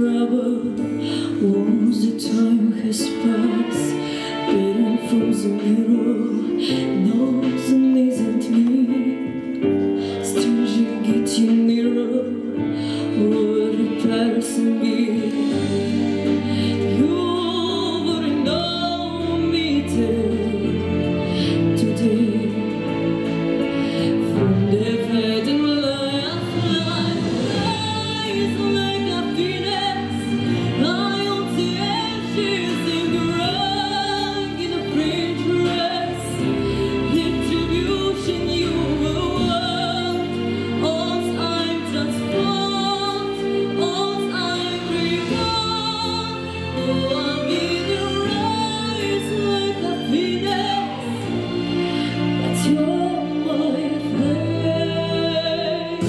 trouble. Once the time has passed, beating from the mirror, knows and isn't me. Stranger getting nearer, would a person be? You wouldn't know me till today. From the bed in my life, lies like happiness. I on the ashes and growing in a pretty dress. Retribution, you will want. All time transformed, all time reborn. Oh, I'll be the rise like happiness. But you're my flame.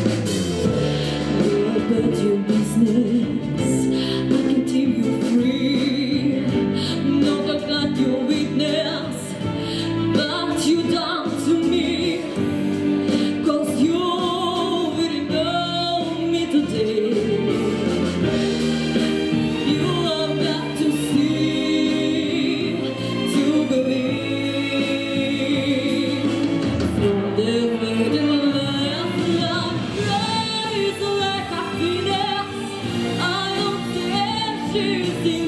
Go about your business, I can keep you free. No, I've got your weakness, but you down to me. 'Cause you really know me today. You have got to see, to believe. From the world in life, rise like happiness. I don't see